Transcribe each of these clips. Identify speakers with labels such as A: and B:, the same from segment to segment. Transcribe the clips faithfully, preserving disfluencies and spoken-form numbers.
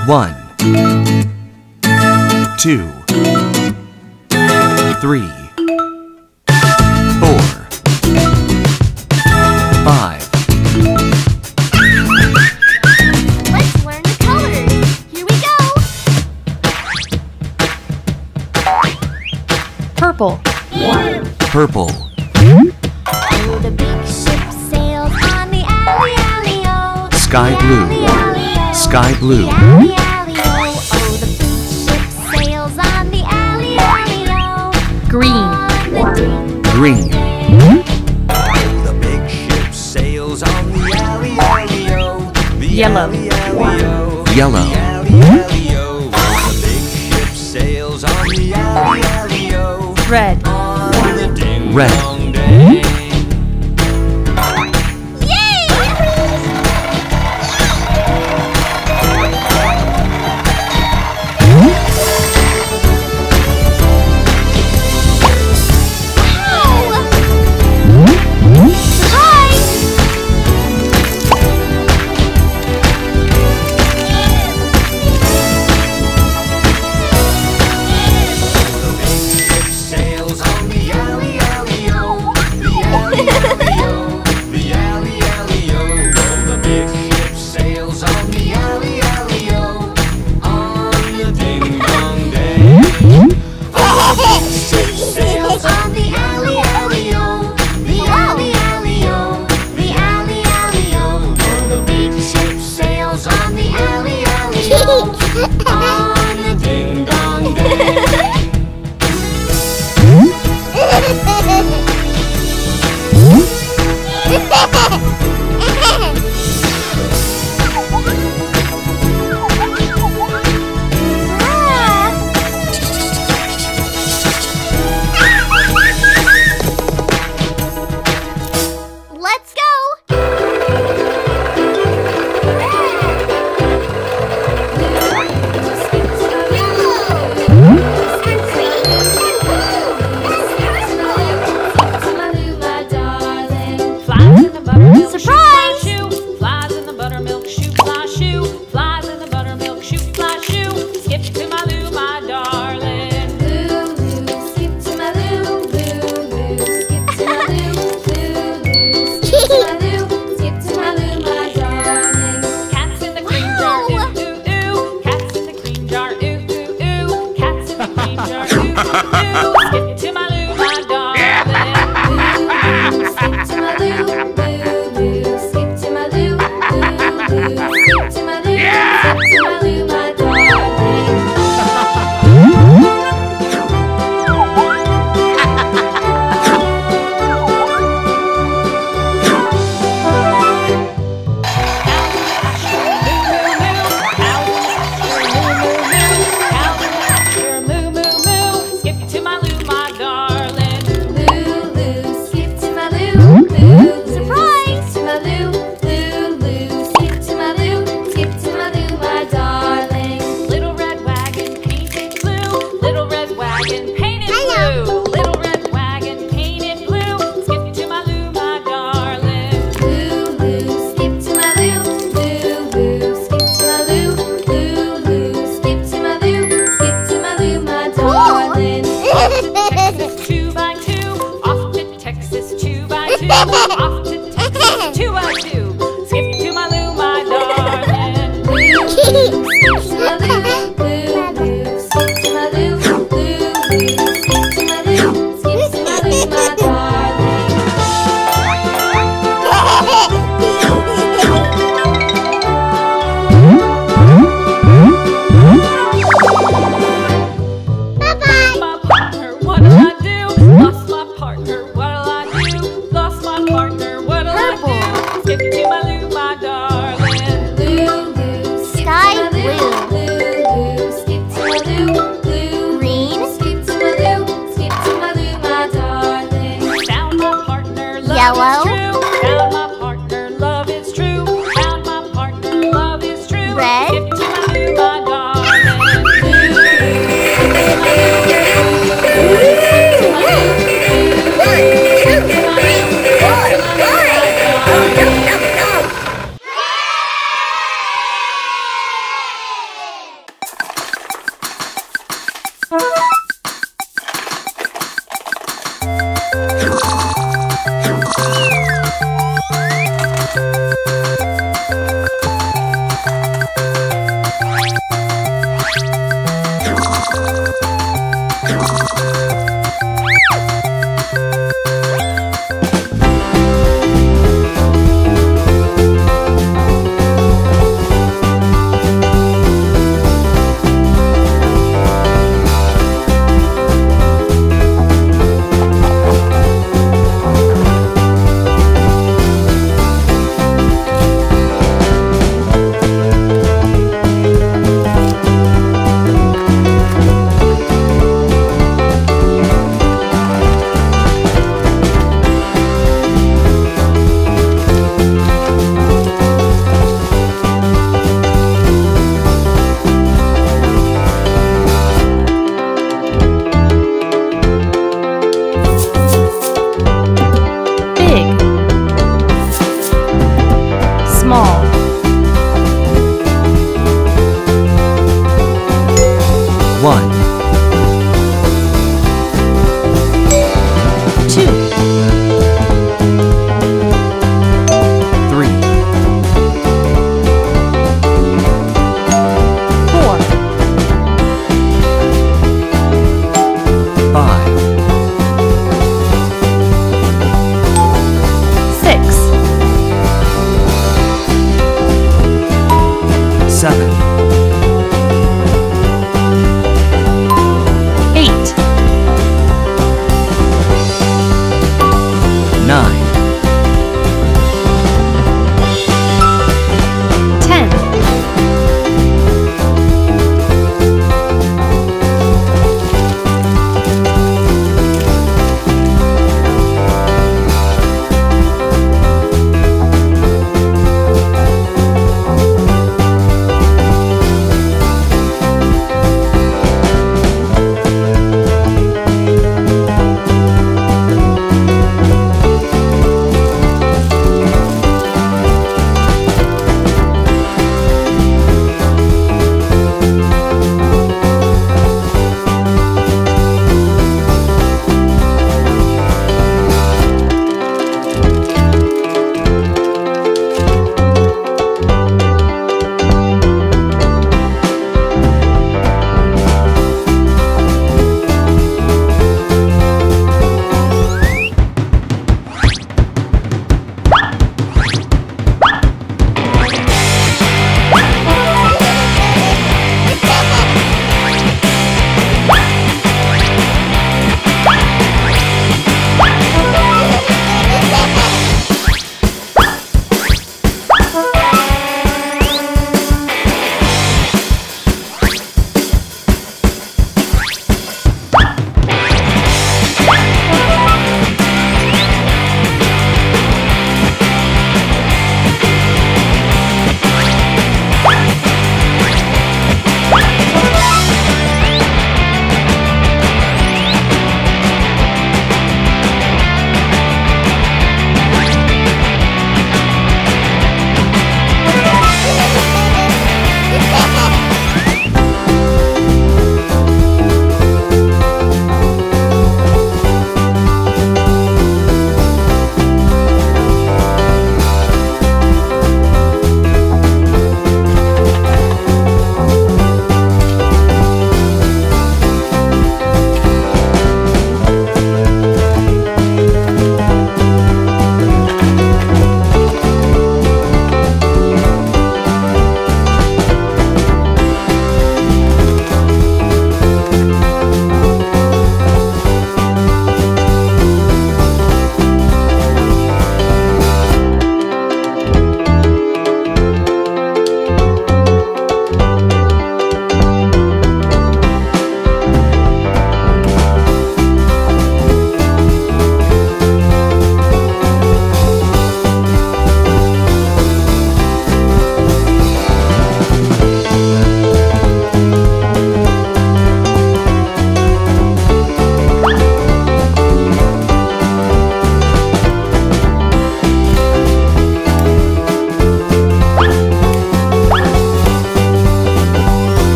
A: One, two, three, four, five.
B: Let's learn the colors. Here we go.
C: Purple.
A: Purple.
B: Oh, the big ship sails on the alley, alley, oh.
A: Sky blue.
B: Alley, alley, oh.
A: Sky blue.
B: The alley, alley, oh. Oh, the big ship sails on the alley, alley, oh.
C: Green.
B: On the ding
A: Green.
D: The big ship sails on the alley, alley, oh. The
C: Yellow.
D: alley, alley, oh.
A: Yellow.
D: The alley, alley, oh. The big ship sails on the alley, alley, oh.
C: Red.
D: On the ding
A: Red.
D: dong day.
B: Let's go! Surprise!
E: Flies in the buttermilk shoe, fly shoe. Flies in the buttermilk shoe, fly shoe. Skip to my Lou, my darling.
F: Lou, Lou, skip to my Lou, Lou, Lou, skip to my Lou, Lou, Lou, skip to my Lou, skip to my Lou, my darling.
E: Cats in the cream jar, ooh, ooh, ooh. Cats in the cream jar, ooh, ooh, ooh. Cats in the cream jar, ooh, ooh, ooh. Skip to my Lou, my darling.
F: Lou, Lou, skip to my Lou, Lou, Lou, skip to my Lou, Lou, Lou, skip to my Lou, skip to my Lou, my darling.
E: Two by two, off to Texas, two by two, off to Texas, two by two. Skip to my Lou, my darling.
F: Lou, skip to my Lou, Lou, Lou, skip to my Lou, Lou, Lou, skip to my Lou, skip to my Lou, my darling.
E: My partner, what'll I do? Lost my partner, what'll I do? Lost my partner.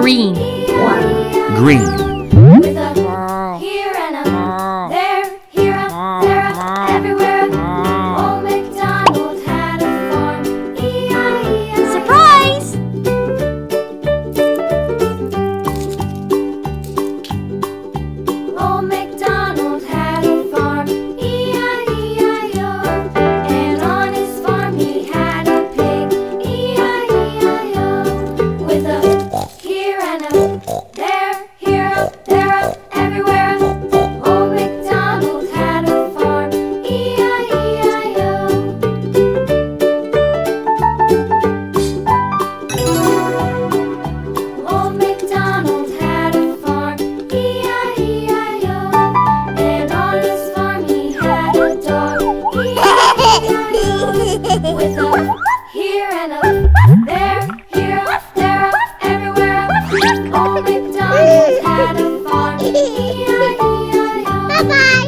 E: Green.
A: Green.
F: With a here and a there, here a, there a, everywhere. Old MacDonald had a farm. E I E I O.
B: Surprise!
F: Old MacDonald had a farm. E I E I O. And on his farm he had a pig. E I E I O. With a here and a there, here a, there a, everywhere. Old MacDonald had a farm. E I E I O. Old MacDonald had a farm. E I E I O. And on his farm he had a dog. E I E I O. With a here and a there, here a, there a, everywhere. Old MacDonald had a farm. E I E I O.
B: Bye-bye!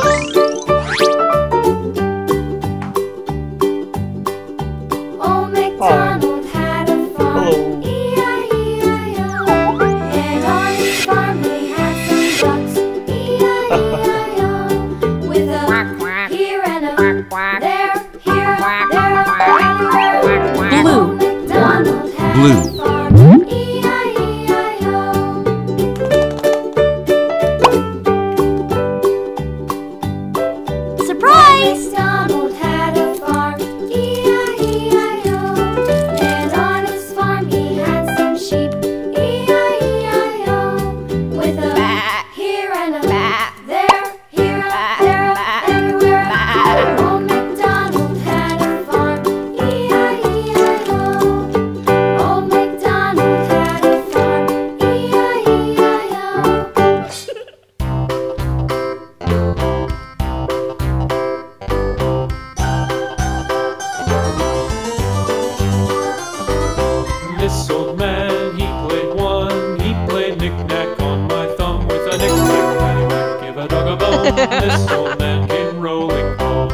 F: Old MacDonald had a farm. E I E I O. And on his farm he had some ducks. E I E I O. With a here and a there, here a, there a, everywhere.
E: Blue.
F: Old MacDonald had
A: Blue.
F: a farm. E I E I O.
B: Surprise!
F: MacDonald had a farm. E I E I O. And on his farm he had some sheep. E I E I O. With a here and a there, here a, there a, everywhere. Old MacDonald had a farm. E I E I O. Old MacDonald had a farm. E I E I O.
C: This old man, he played one. He played knick-knack on my thumb with a knick-knack, paddywhack, give a dog a bone. This old man came rolling home.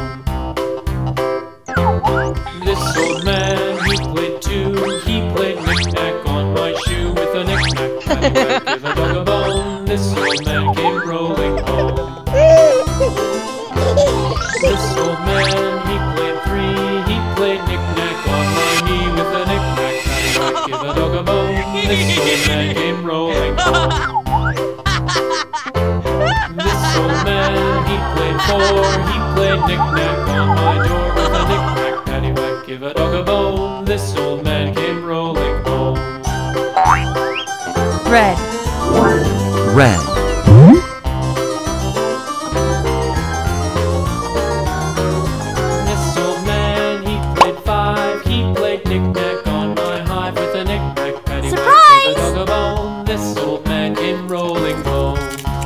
C: This old man, he played two. He played knick-knack on my shoe with a knick-knack, paddywhack, give a dog a bone. This old man came rolling home. This old man, he played three. He played knick-knack on my knee with a knick-knack, paddywhack, give a dog a bone. This old man came rolling home. This old man, he played four. He played knick-knack on my door with a knick-knack, paddywhack, give a dog a bone. This old man came rolling home.
E: Red.
A: Red.
C: This old man, he played five. He played knick-knack on my hive with a knick-knack, paddywhack,
B: Surprise!
C: give a dog a bone. This old man came rolling home.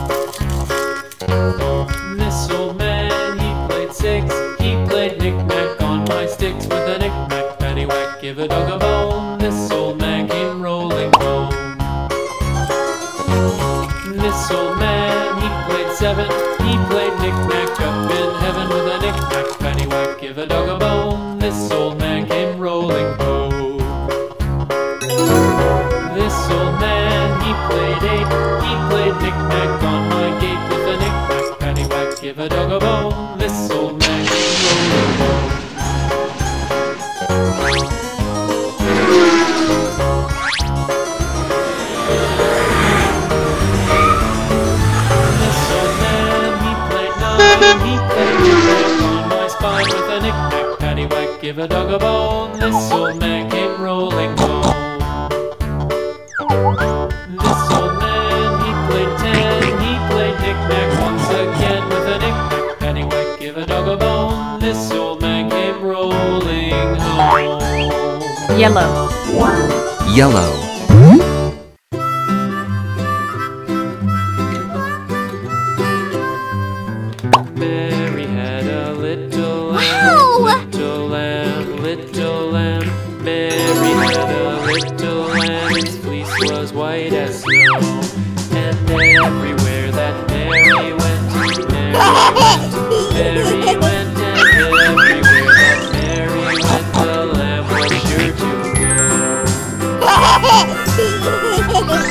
C: This old man, he played six. He played knick-knack on my sticks with a knick-knack, paddywhack, give a dog a bone. This old man came rolling home. This old man, he played seven. He played knick-knack up in heaven with a knick-knack, paddywhack, give a dog a bone. This old man came rolling home. This old man, he played eight. He played knick-knack on my gate with a knick-knack, paddywhack, give a dog a bone. This old man came rolling home. This old man, he played nine. He played knick-knack on my spine with a knick-knack, paddywhack, give a dog a bone. This old man came rolling home. This old man, he played ten. He played knick-knack once again with a knick-knack, paddywhack, give a dog a bone. This old man came rolling home.
E: Yellow.
A: Yellow.
C: Mary had a little lamb,
B: Wow!
C: little lamb, little lamb. Mary had a little lamb, its fleece was white as snow. And everywhere that Mary went, Mary went, Mary went, and everywhere that Mary went, the lamb was sure to go.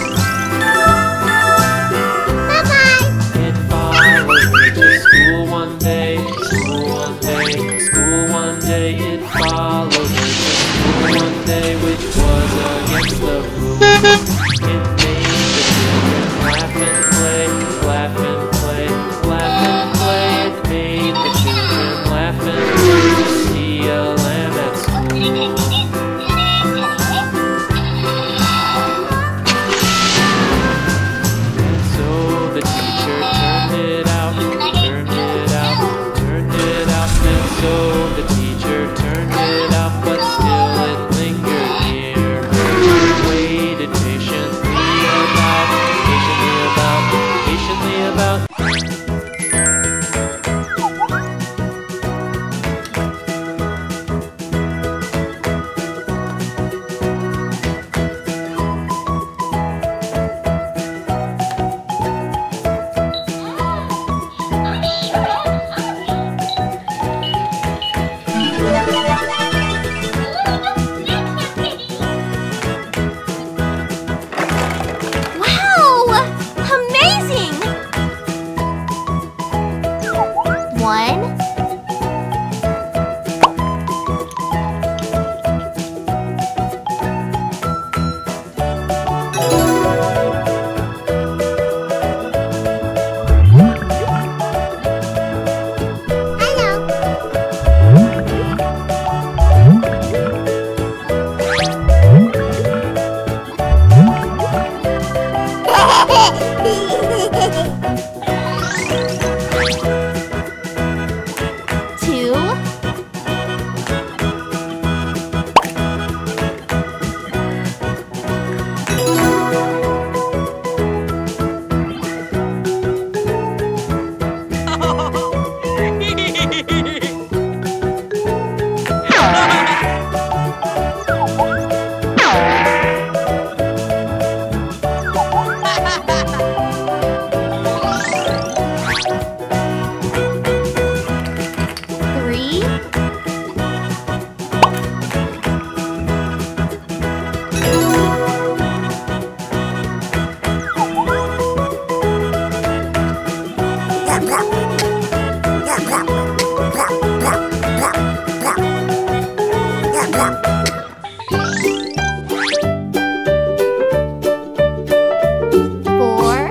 B: Four.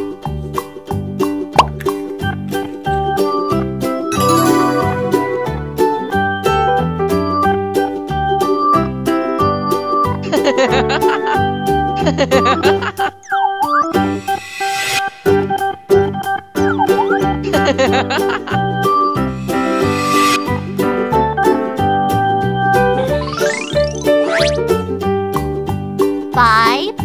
B: Five.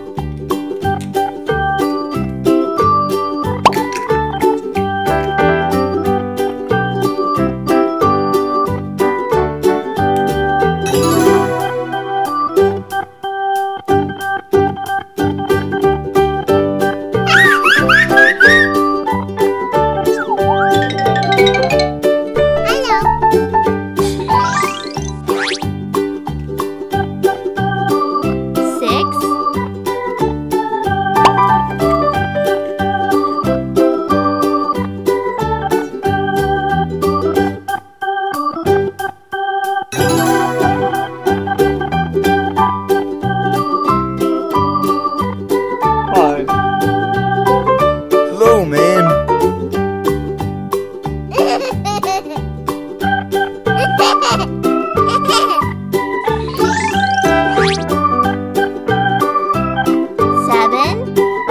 D: Hello, man.
B: Seven.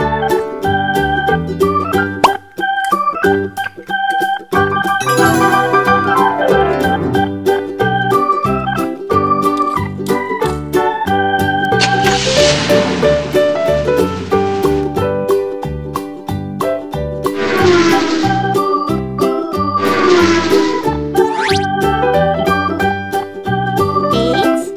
B: Eight.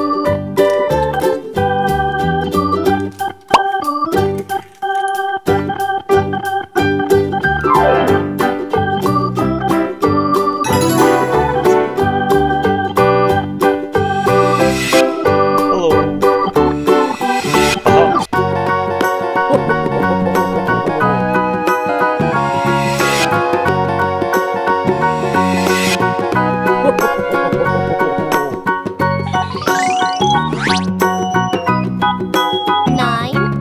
B: Nine.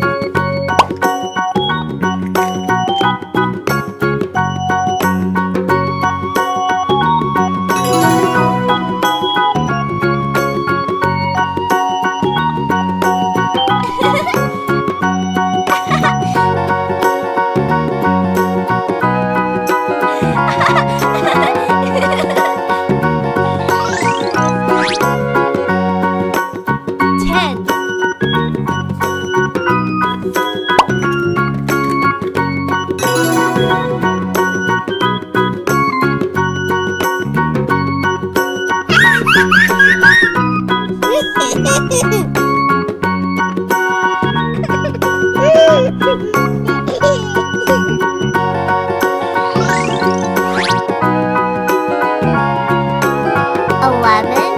B: Ten. Eleven.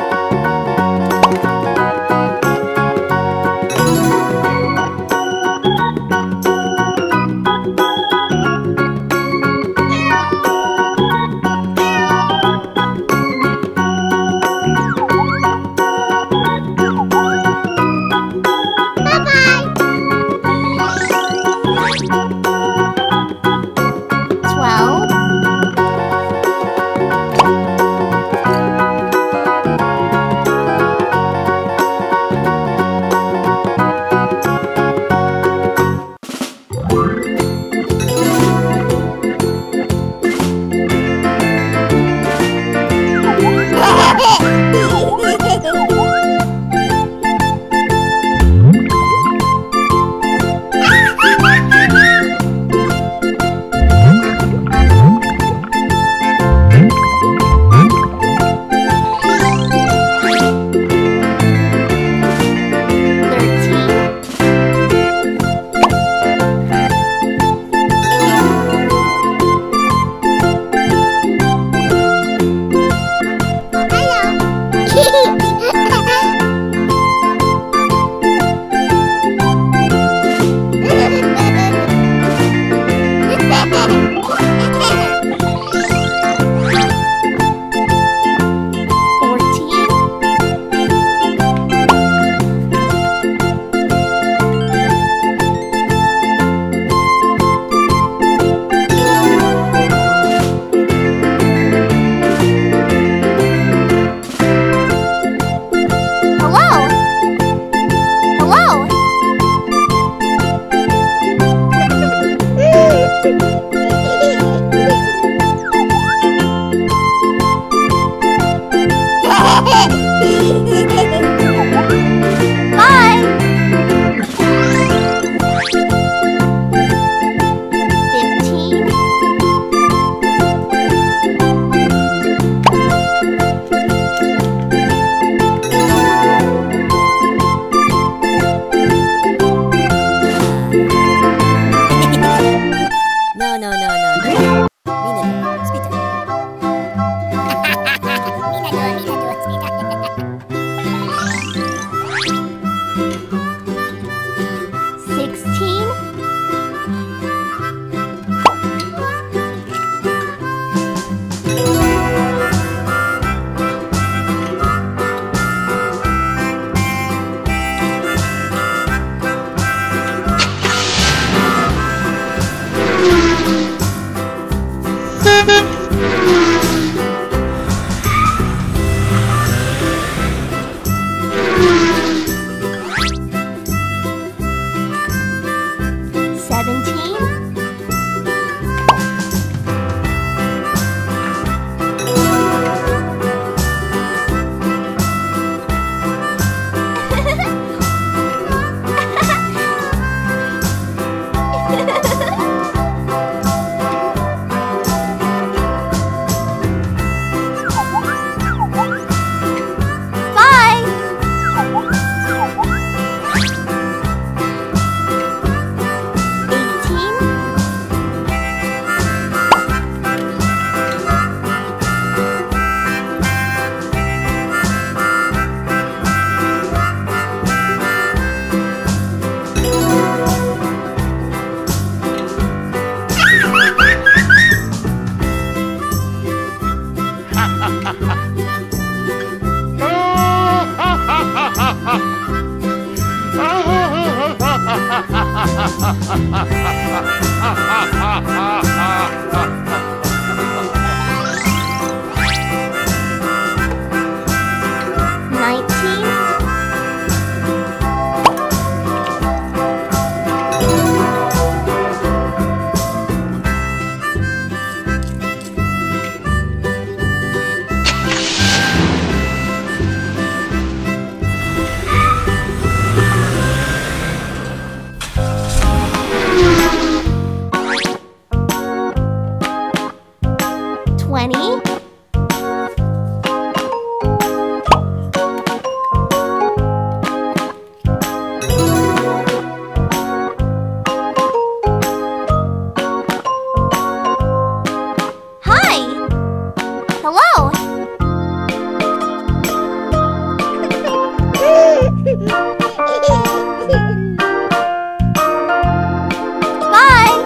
B: Nineteen. Twenty. Hi. Hello. Bye.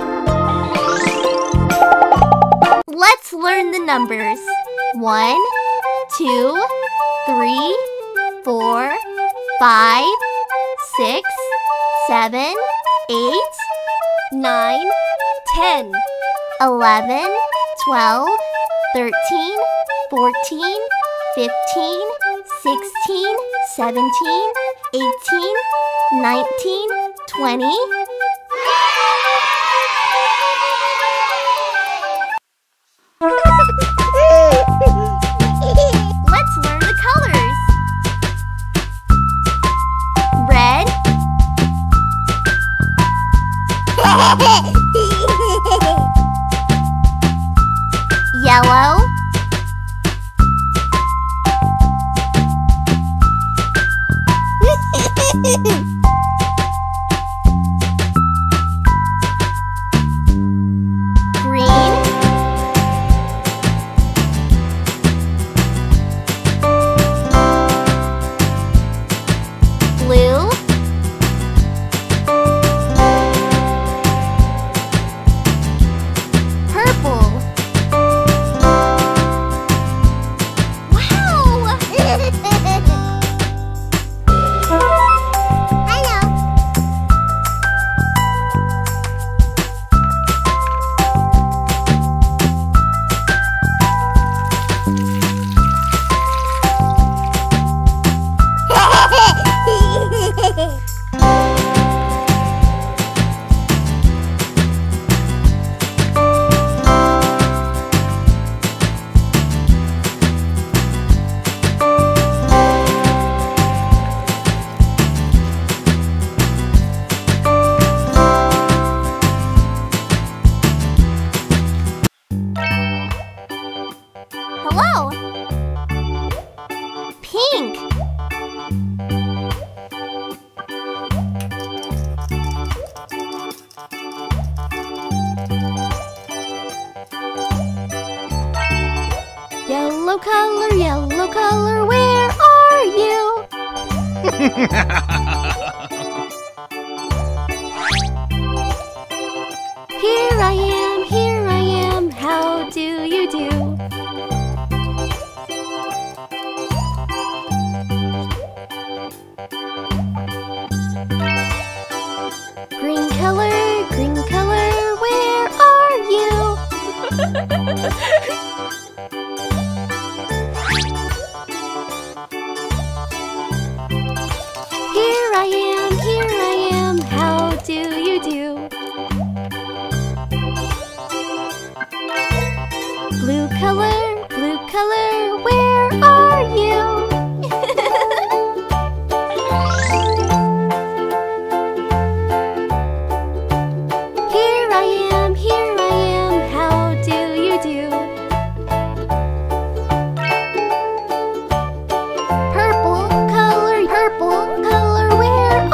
B: Let's learn the numbers. One, two, three, four, five, six, seven, eight, nine, ten, eleven, twelve, thirteen, fourteen, fifteen, sixteen, seventeen, eighteen, nineteen, twenty. Let's learn the colors. Red, yellow, green, blue, purple. Wow! Hello. Hello. Pink. Yellow color, yellow color, where are you? Here I am, here I am, how do you do? Green color, green color, where are you? Here I am, here I am, how do you do? Blue color, blue color, where are you? Here I am, here I am, how do you do? Purple color, purple color, where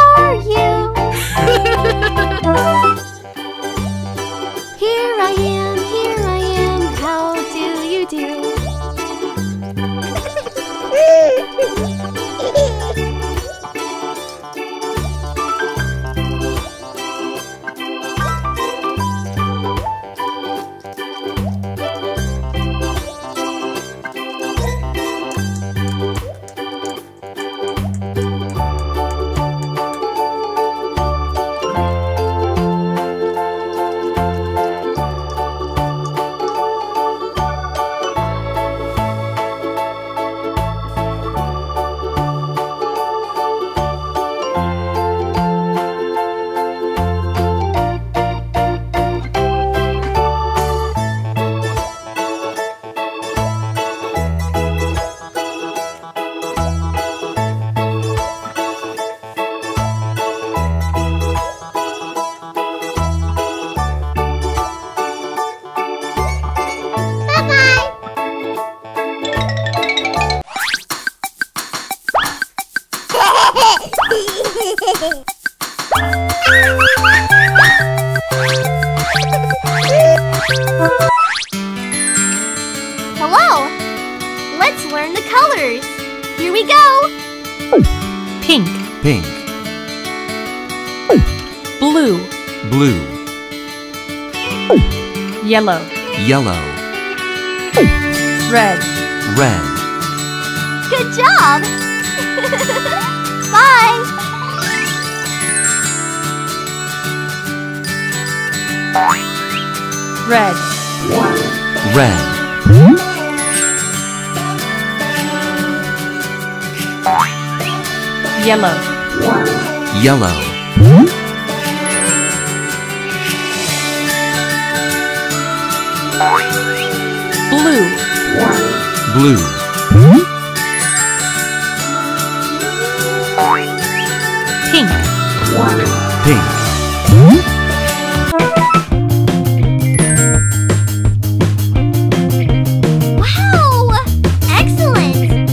B: Hello! Let's learn the colors. Here we go.
E: Pink,
A: Pink.
E: blue,
A: Blue.
E: yellow,
A: Yellow.
E: red,
A: Red.
B: Good job! Bye!
E: red,
A: Red.
E: yellow,
A: Yellow.
E: blue,
A: Blue.
E: pink,
A: Pink.
B: Wow! Excellent!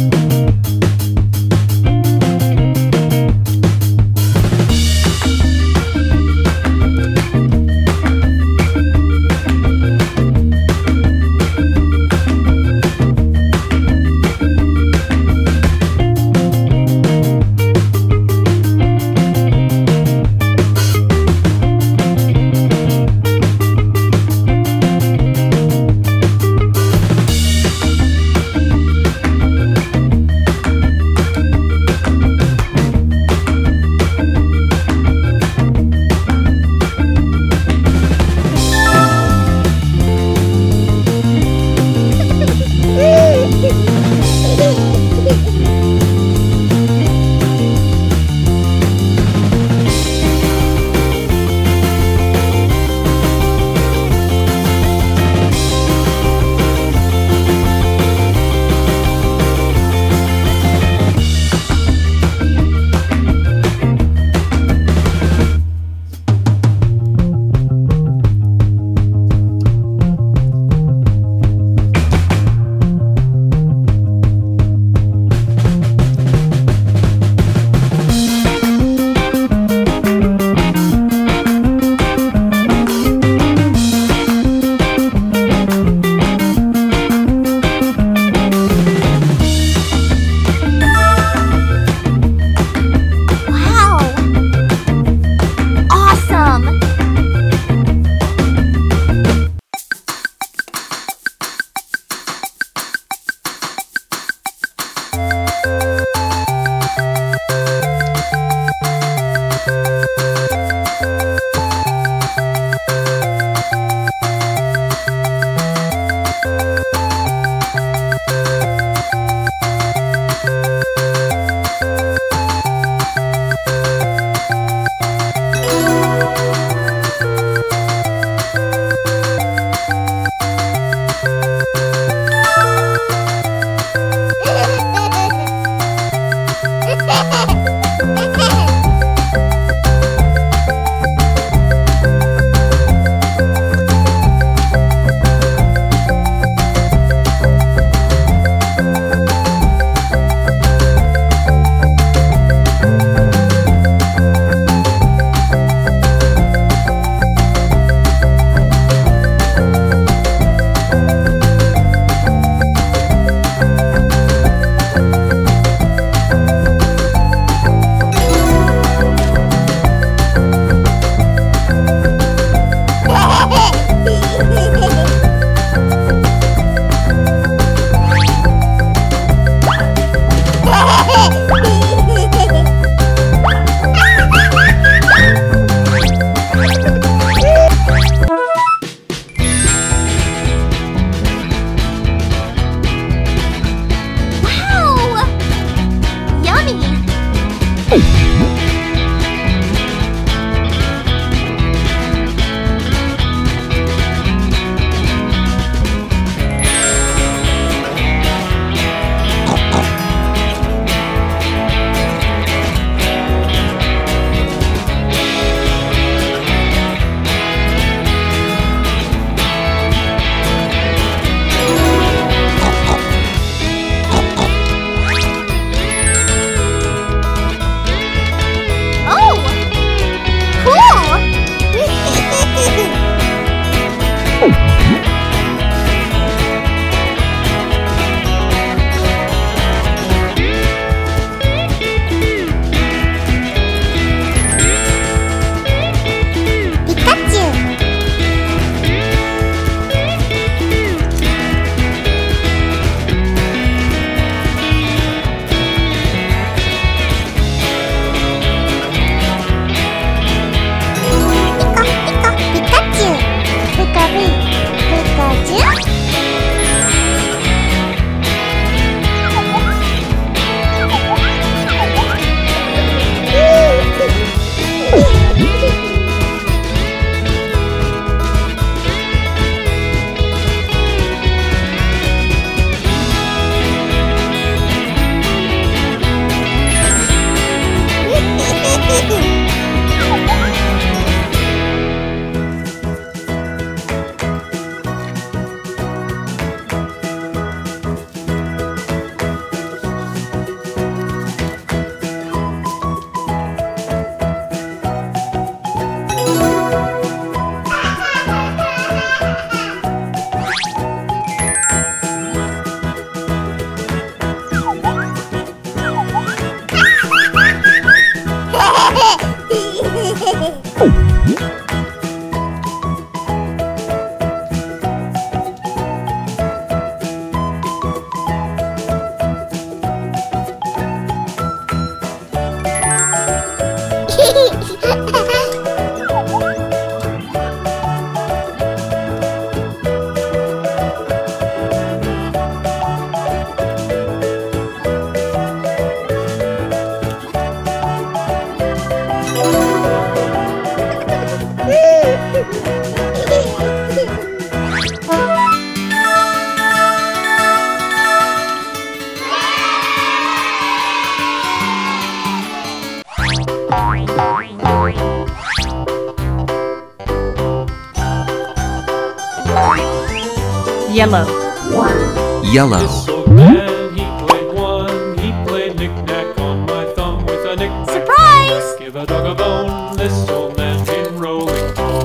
E: Yellow.
A: Yellow.
C: This old man, he played one. He played knick-knack on my thumb with a knick-knack.
B: Surprise!
C: Give a dog a bone. This old man came rolling home.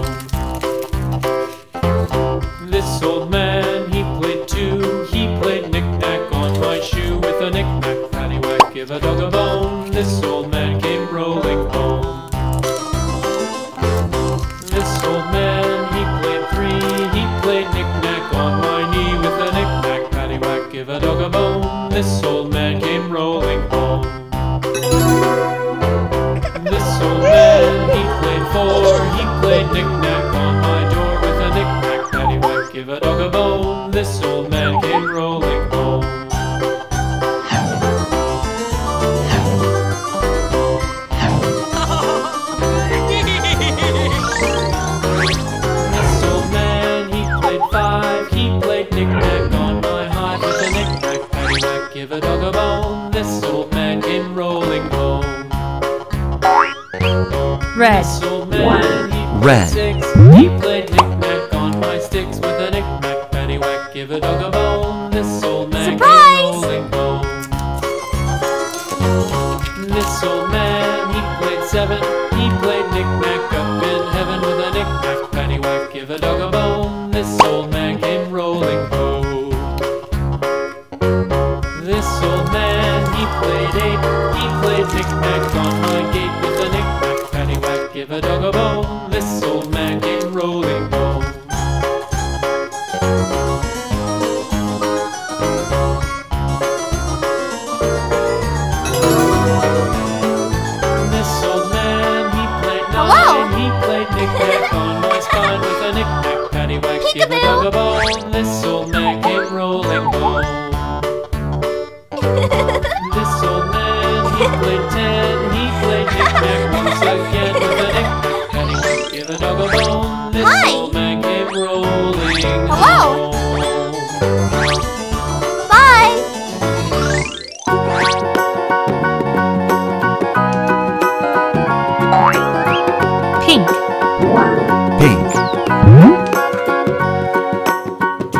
C: This old man, he played two. He played knick-knack on my shoe with a knick-knack. Paddywhack, give a dog a bone. This old man came rolling home. This old man, he played three. He played knick-knack on my knee with a knick-knack. Paddywhack, give a dog a bone. This old man came rolling home. This old man, he played four. He played knick-knack on my door with a knick-knack. Paddywhack, give a dog a bone. This old man came rolling home. This old man, he played five. He played knick-knack on my hide with a knick-knack. Paddywhack, give a dog a bone. This old man came rolling home.
E: Red.
C: This old man, he played
A: Red.
C: six. He played knick-knack on my sticks with a knick-knack. Paddywhack, give a dog a bone. This old man
B: Surprise!
C: came rolling home. This old man, he played seven. He played knick-knack up in heaven with a knick-knack. Paddywhack, give a dog a bone. This old man came rolling home. This old man, he played eight. He played knick-knack on my gate with a knick-knack. Paddywhack, give a dog a bone. This old man came rolling home. This old man, he played nine.
B: Hello?
C: He played knick-knack on my spine with a knick-knack. Paddywhack, give a dog a bone. This old man came rolling home. This old man, he played ten. He played knick-knack once again with a knick-knack. Paddywhack, give a dog a bone. This
B: Hi.
C: old man came rolling
B: Hello?
C: home.
B: Bye!
E: Pink.
A: Pink.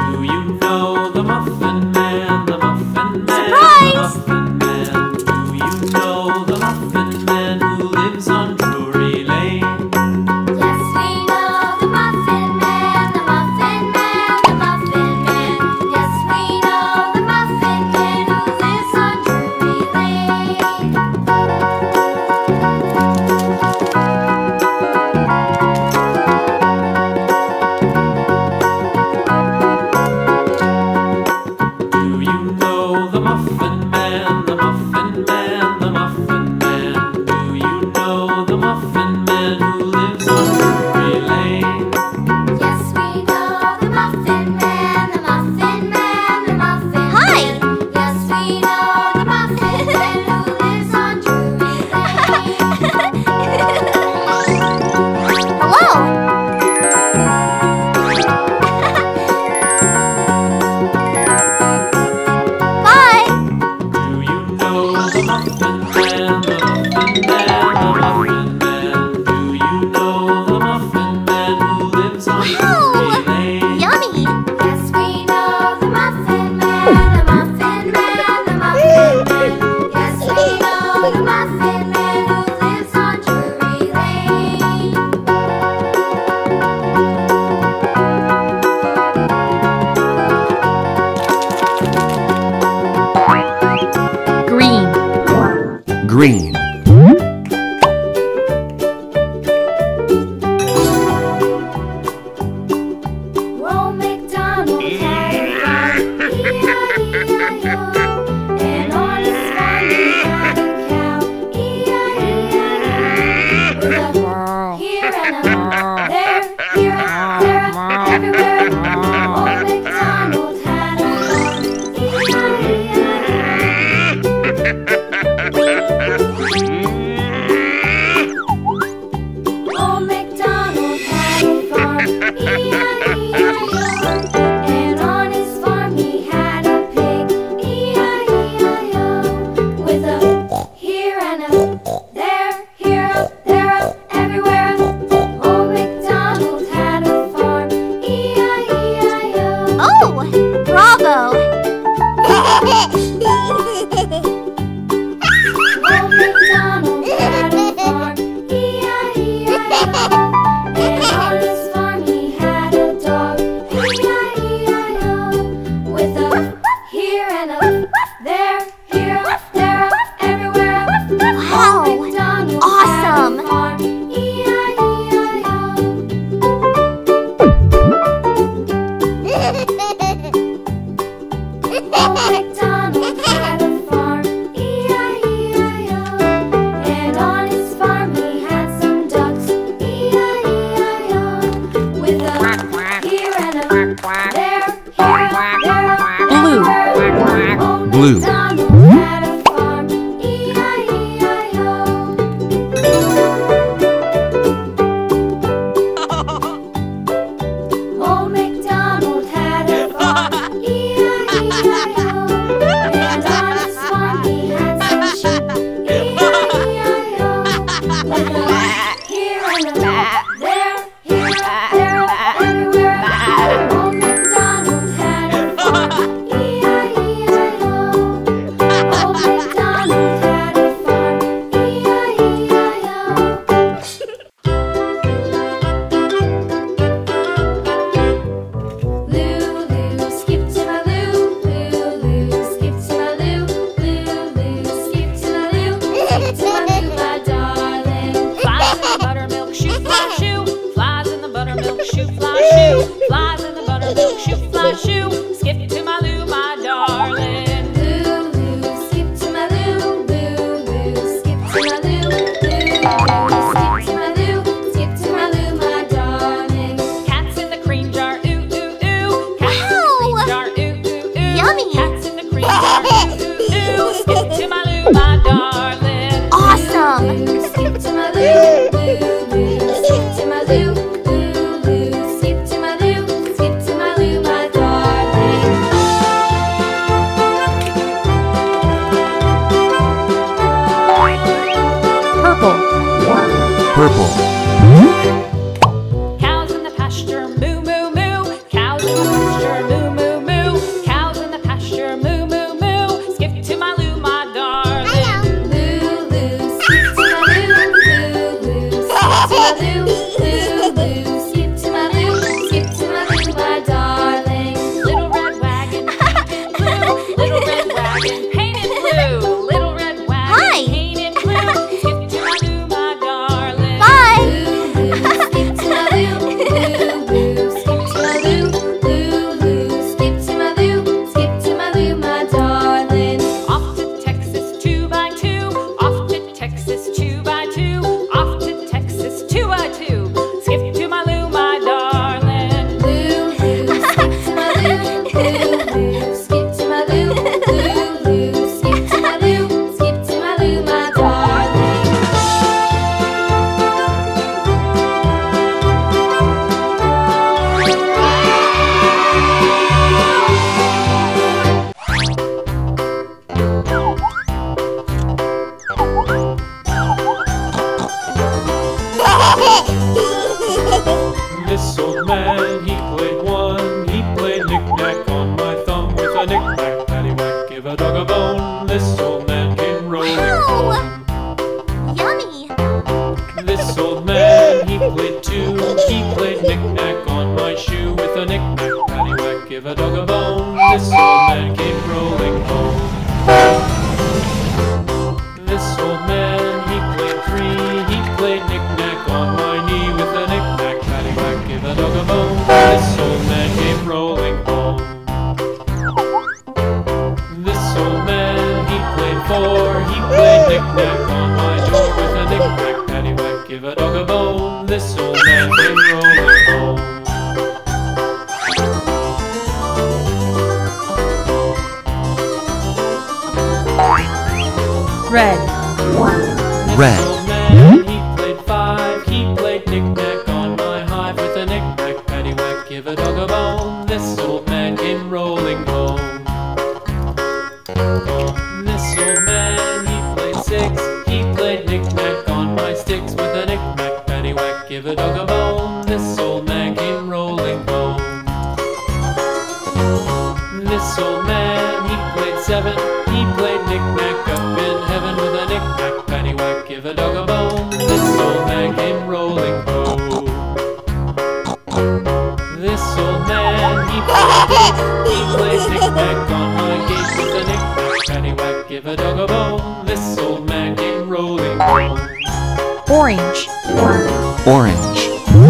A: Blue.
F: Donald had a farm, E I E I O. Old MacDonald had a farm, E I E I O. And on his farm he had some sheep, E I E I O. With a here and a there, here, there, everywhere. Old MacDonald had a farm, E I E I O. Old MacDonald had a farm, E I E I O. Lulu, skip to my Lou, Lulu, skip to my Lou, Lulu, skip to my Lou, skip to my Lou, my darling.
E: Flies in the buttermilk shoe fly shoe. Flies in the buttermilk shoe fly shoe. Flies in the buttermilk shoe fly shoe. Skip to my Lou, my darling.
F: Lulu, skip to my Lou, Lulu, skip to my Lou, Lulu, skip to my Lou, skip to my Lou, my darling.
E: Cats in the cream jar, ooh ooh ooh. Cats in the cream jar, ooh ooh ooh.
B: Yummy.
E: Cats in the cream jar, ooh ooh ooh. Skip to my Lou, my darling.
B: Awesome.
F: Lulu, skip to my Lou, Lulu, skip to my Lou, Lulu, skip to my Lou, skip to my Lou, my darling.
B: Purple.
A: Purple.
E: Cows in the pasture, moo moo moo. Cows in the pasture, moo moo moo. Cows in the pasture, moo moo moo. Skip to my Lou, my darling.
F: Lulu, skip to my Lou, Lulu, skip to my Lou, Lulu, skip to my Lou, skip to my Lou, my darling.
E: Little red wagon, painted blue. Little red wagon, painted blue. Little red wagon,
B: Hi.
E: painted blue. Skip to my Lou, my darling.
B: Bye.
F: Lulu, skip to my Lou, Lulu, skip to my Lou, Lulu, skip to my Lou, skip to my Lou, my darling.
E: Off to Texas, two by two. Off to Texas, two by two. Off to Texas, two by two. Skip to my Lou, my darling.
F: Lulu, skip to my Lou, Lulu, skip to my Lou, Lulu, skip to my Lou, skip to my Lou, my darling.
C: This old man, he played one. He played knick-knack on my thumb with a knick-knack, paddywhack, give a dog a bone. This old man came rolling home.
B: Yummy.
C: This old man, he played two. He played knick-knack on my shoe with a knick-knack, paddywhack, give a dog a bone. This old man came rolling home. This old man, he played three. He played knick-knack on my knee with a knick-knack, paddywhack, give a dog a bone. This old man came rolling home. This old man, he played four. He played knick-knack on my door with a knick-knack, paddywhack, give a dog a bone. This old man came rolling home.
G: Red.
A: Red.
C: This old man, he played five. He played knick-knack on my hive with a knick-knack, paddywhack, give a dog a bone. This old man came rolling home. This old man, he played six. He played knick-knack on my sticks with a knick-knack, paddywhack, give a dog a bone. This old man came rolling home. This old man, he played seven. He played knick-knack up in heaven with a knick-knack, paddywhack, give a dog a bone. This old man came rolling home. This old man, he played eight. He played knick-knack on my gate with a knick-knack, paddywhack, give a dog a bone. This old man came rolling home.
G: Orange.
A: Orange.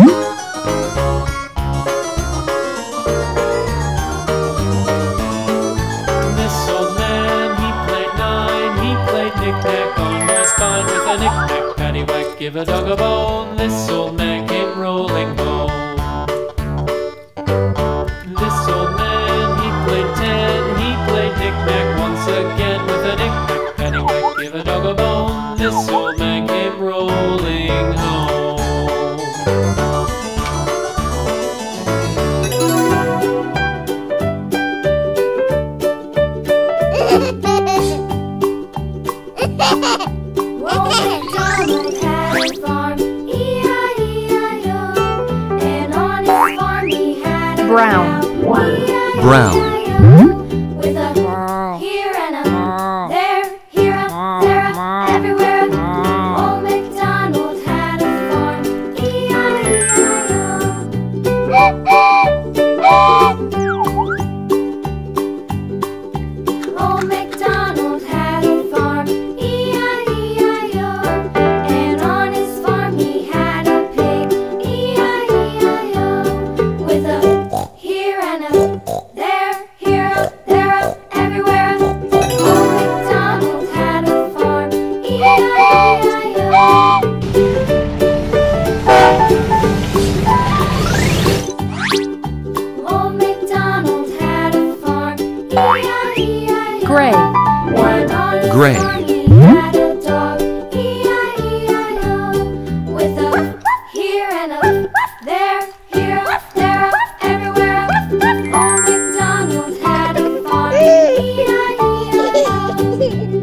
C: This old man, he played nine. He played knick-knack on my spine with a knick-knack, paddywhack, give a dog a bone. This old man came rolling home. This old man, he played ten. He played knick-knack once again
G: Brown.
A: Brown.
F: With a here and a there, here, a, there, a, everywhere. Old MacDonald had a farm. E I E I O. Old MacDonald had a farm. E I E I O. And on his farm he had a pig. E I E I O. With a here and a there, here, a, there, a, everywhere. Old MacDonald had a farm. E I E I O. Old MacDonald had a farm. E I E I O.
G: Gray.
F: And on his
A: Gray.
F: farm he had a dog. E I E I O. With a here and a there, here, a, there, a, everywhere. Old MacDonald had a farm. E I E I O.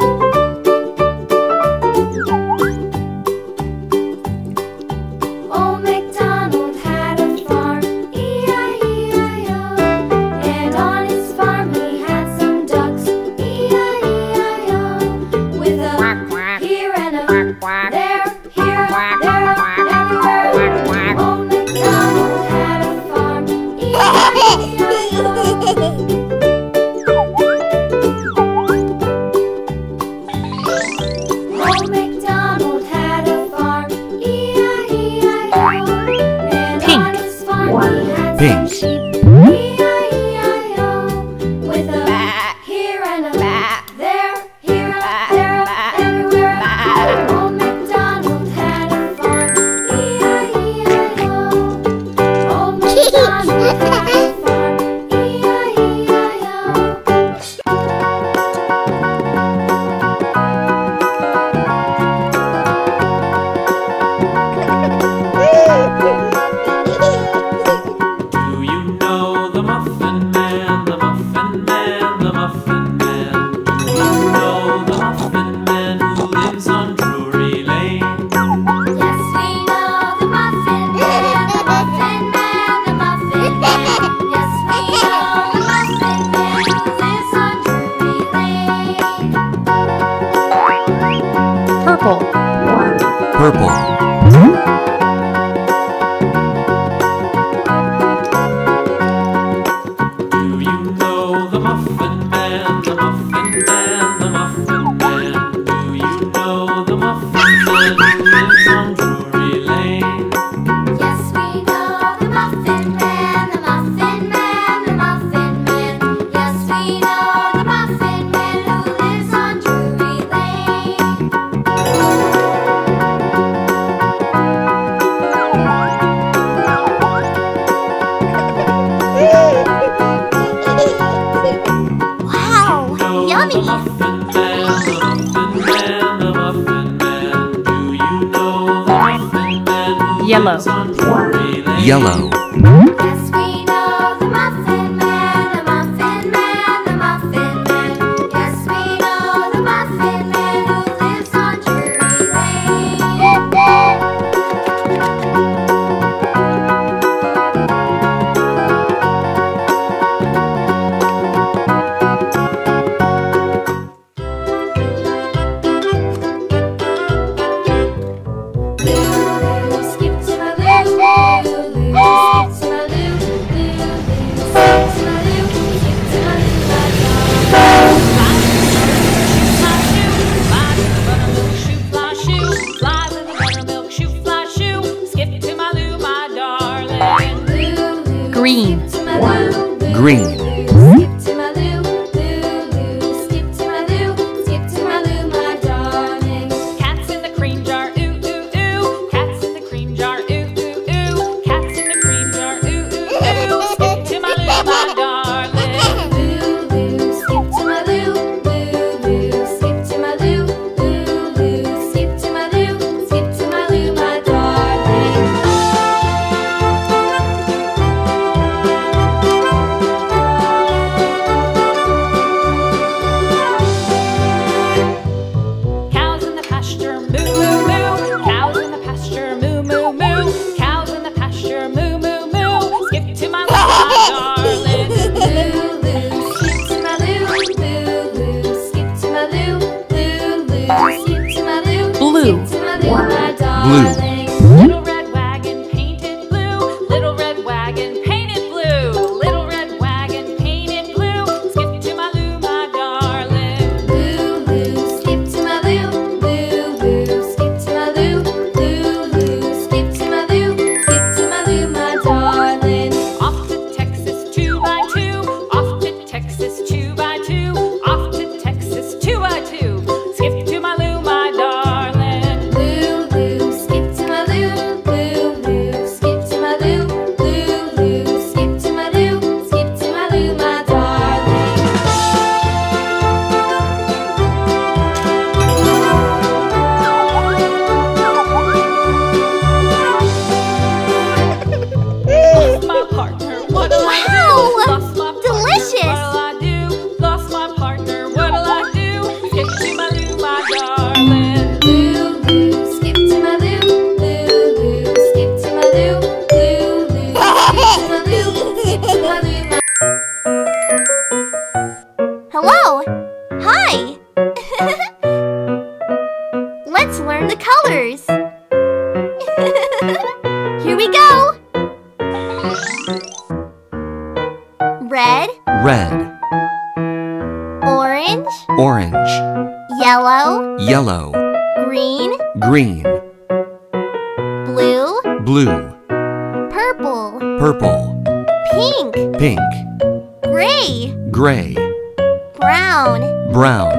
F: Old MacDonald had a farm. E I E I O. And on his farm he had some ducks. E I E I O. With a here and a there, here, a, there, a, everywhere. Old MacDonald had a farm. E I E I O. Old MacDonald had a farm. E I E I O. And
G: Pink.
F: on his farm he had
A: Pink.
F: some sheep. E I E I O. With a here and a there, here, a, there, a, everywhere. Old MacDonald had a farm. E I E I O. Old MacDonald had a farm. E I E I O.
C: Do you know the Muffin Man, the Muffin Man, the Muffin Man? Do you know the Muffin Man who lives on Drury Lane?
F: Yes, we know the Muffin Man, the Muffin Man, the Muffin Man. Yes, we know the Muffin Man who lives on Drury Lane.
G: Purple.
A: Purple.
C: Do you know the Muffin Man, the Muffin Man, the Muffin Man? Do you know the Muffin Man who lives on Drury Lane?
F: Yes, we know the Muffin Man, the Muffin Man, the Muffin Man. Yes, we know the Muffin Man who lives on Drury Lane. Wow,
C: The
F: yummy!
C: Muffin Man, the Muffin Man, the Muffin Man. Do you know the Muffin Man who
G: Yellow.
C: lives on Drury Lane?
A: Yellow.
F: Yes, we know the Muffin Man, the Muffin Man, the Muffin Man. Yes, we know the Muffin Man who lives on Drury Lane. Lulu, skip to my Lulu, Lulu, skip to my Lulu, Lulu, skip to my Lulu, skip to my Lulu, my dog.
E: Flies in the buttermilk shoe, fly shoe. Skip to my Lou, my darling.
F: Lulu,
G: Green.
F: skip to my Lulu,
A: Green.
F: skip to my Lulu, Lulu, skip to my Lulu, skip to my Lulu, my darling.
E: Cats in the cream jar, ooh, ooh, ooh. Cats in the cream jar, ooh, ooh, ooh. Cats in the cream jar, ooh, ooh, ooh. Skip to my Lou, my darling.
F: Lulu, skip to my Lulu, Lulu, skip to my Lulu, Lulu, skip to my Lulu, skip to my Lulu, my darling. darling.
E: Little red wagon painted blue. Little red wagon painted blue. Little red wagon painted blue. Skip to my Lou, my darling.
F: Lou, Lou, skip to my Lou. Lou, Lou, skip to my Lou. Lou, Lou, skip to my Lou. Skip to my Lou, my darling.
E: Off to Texas two by two. Off to Texas two by two. Off to Texas two by two. Skip to my Lou, my darling.
F: Lou, Lou, skip to my Lou. Lou, Lou, skip to my Lou. Lou, Lou, skip to my Lou. Skip to my Lou, my darling.
E: Lost my partner, what'll I do?
B: Wow!
E: Lost my partner,
B: Delicious!
E: what'll I do? Lost my partner, what'll I do? Skip to my Lou, my darling.
F: Lou, Lou, skip to my Lou. Lou, Lou, skip to my Lou. Lou, Lou, skip to my Lou. Skip to my Lou, my
B: Hello! Hi! Let's learn the colors! Here we go! Red,
A: red,
B: orange,
A: orange,
B: yellow,
A: yellow,
B: green,
A: green,
B: blue,
A: blue,
B: purple,
A: purple,
B: pink,
A: pink,
B: gray,
A: gray,
B: brown.
A: brown.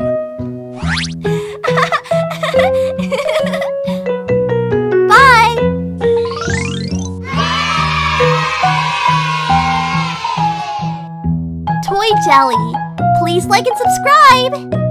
B: Bye! Toy Jelly. Please like and subscribe!